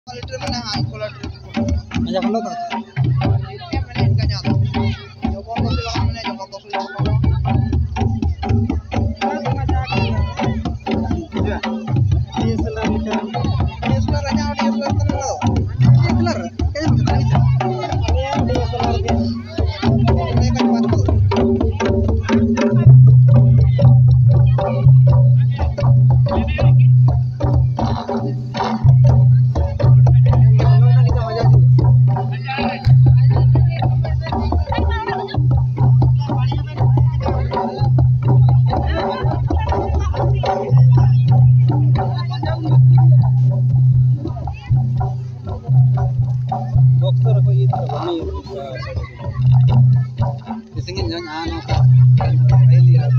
Banyak lo tuh. Dokter ko itu kami isingin yan ano ka ay lihat